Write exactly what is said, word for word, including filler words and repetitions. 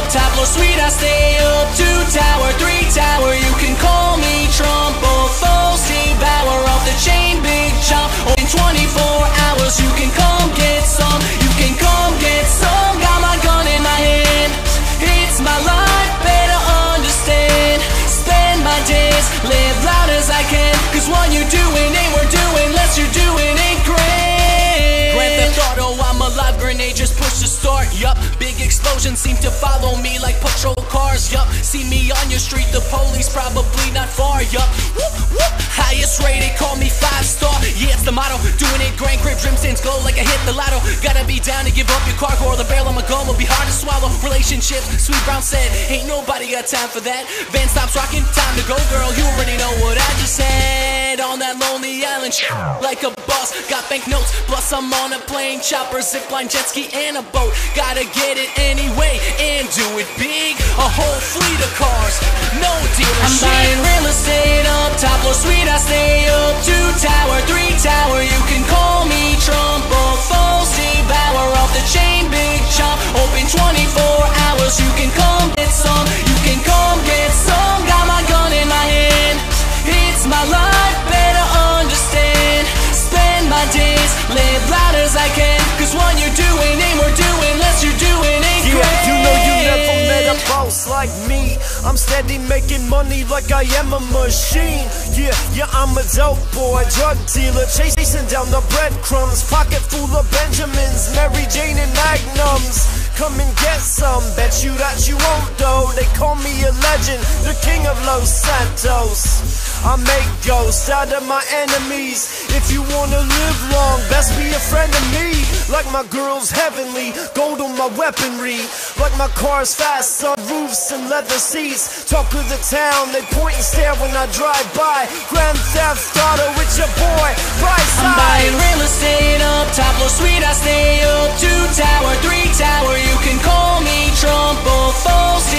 top floor suite, I stay up. Two tower, three tower, you can call me Trump. Or Fosse Bauer off the chain, big chomp. In twenty-four hours, you can come get some. You can come get some. Got my gun in my hand. It's my life, better understand. Spend my days, live loud as I can. Cause what you're doing ain't worth doing unless you're doing it grand. Grand Theft Auto, I'm alive, grenade just push the start. Yup, big explosions seem to follow me like patrol cars. Yup, see me on your street, the police probably not far. Yup, whoop, whoop, highest rated, call me five star. Yeah, it's the motto, doing it grand, crib, dream stains glow like I hit the lotto. Gotta be down to give up your cargo or the barrel on my gun will be hard to swallow. Relationships, Sweet Brown said, ain't nobody got time for that. Van stops rocking, time to go girl, you already know what I just said. On that lonely island, like a boss, got banknotes, plus I'm on a plane, chopper, zipline, jet ski, and a boat. Gotta get it anyway, and do it big, a whole fleet of cars, no dealership. I'm buying real estate up, top floor suite, I stay up. Two tower, three tower, you can call me Trump. Or Fosse Bauer off the chain, big chomp. Open twenty-four hours, you can come get some. You can come get some, got my gun in my hand. It's my life, better understand. Spend my days, live loud as I can. Cause what you're doing ain't worth doing unless you're doing it yeah, grand. You know you never met a boss like me. I'm steady making money like I am a machine. Yeah, yeah, I'm a dope boy, drug dealer, chasing down the breadcrumbs. Pocket full of Benjamins, Mary Jane and Magnums. Come and get some, bet you that you won't though. They call me a legend, the king of Los Santos. I make ghosts out of my enemies. If you wanna live long, best be a friend of me. Like my girl's heavenly, gold on my weaponry. Like my car's fast, sun roofs and leather seats. Talk of the town, they point and stare when I drive by. Grand Theft Auto with your boy, Bryce. I'm buying real estate up, top floor suite, I stay up. Two tower, three tower, you can call me Trump. Or Fosse